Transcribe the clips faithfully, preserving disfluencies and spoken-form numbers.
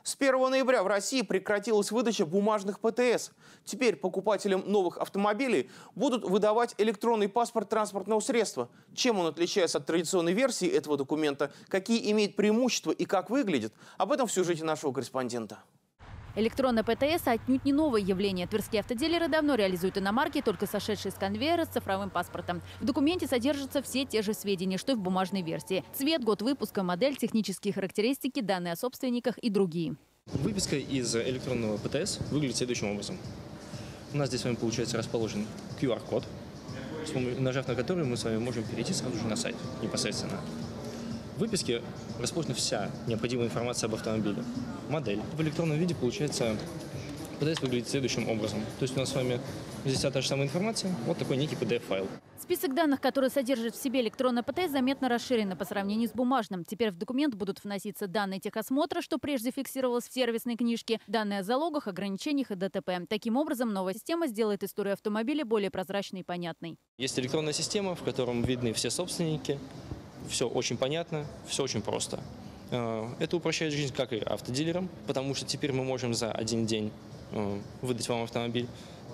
С первого ноября в России прекратилась выдача бумажных П Т С. Теперь покупателям новых автомобилей будут выдавать электронный паспорт транспортного средства. Чем он отличается от традиционной версии этого документа, какие имеет преимущества и как выглядит, об этом в сюжете нашего корреспондента. Электронная П Т С отнюдь не новое явление. Тверские автодилеры давно реализуют иномарки, только сошедшие с конвейера с цифровым паспортом. В документе содержатся все те же сведения, что и в бумажной версии. Цвет, год выпуска, модель, технические характеристики, данные о собственниках и другие. Выписка из электронного П Т С выглядит следующим образом. У нас здесь с вами получается расположен Q R-код, нажав на который мы с вами можем перейти сразу же на сайт непосредственно. В выписке расположена вся необходимая информация об автомобиле. Модель. В электронном виде, получается, П Т С выглядит следующим образом. То есть у нас с вами здесь вся та же самая информация, вот такой некий P D F-файл. Список данных, которые содержит в себе электронная П Т С, заметно расширен по сравнению с бумажным. Теперь в документ будут вноситься данные техосмотра, что прежде фиксировалось в сервисной книжке, данные о залогах, ограничениях и Д Т П. Таким образом, новая система сделает историю автомобиля более прозрачной и понятной. Есть электронная система, в котором видны все собственники. Все очень понятно, все очень просто. Это упрощает жизнь как и автодилерам, потому что теперь мы можем за один день выдать вам автомобиль,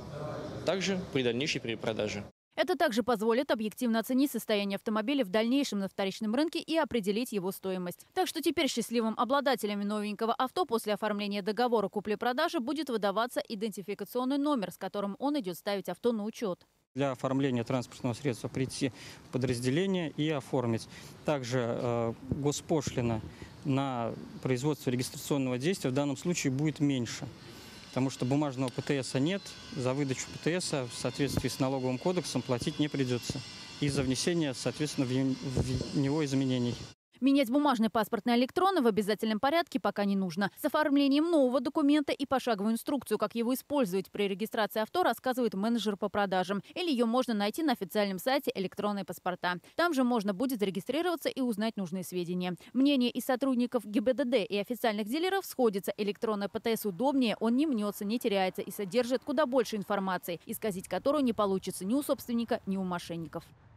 также при дальнейшей перепродаже. Это также позволит объективно оценить состояние автомобиля в дальнейшем на вторичном рынке и определить его стоимость. Так что теперь счастливым обладателям новенького авто после оформления договора купли-продажи будет выдаваться идентификационный номер, с которым он идет ставить авто на учет. Для оформления транспортного средства прийти в подразделение и оформить. Также э, госпошлина на производство регистрационного действия в данном случае будет меньше, потому что бумажного П Т С нет, за выдачу П Т С в соответствии с налоговым кодексом платить не придется. И за внесение, соответственно, в него изменений. Менять бумажный паспорт на электронный в обязательном порядке пока не нужно. С оформлением нового документа и пошаговую инструкцию, как его использовать при регистрации авто, рассказывает менеджер по продажам. Или ее можно найти на официальном сайте «Электронные паспорта». Там же можно будет зарегистрироваться и узнать нужные сведения. Мнение и сотрудников Г И Б Д Д и официальных дилеров сходится. Электронный П Т С удобнее, он не мнется, не теряется и содержит куда больше информации, исказить которую не получится ни у собственника, ни у мошенников.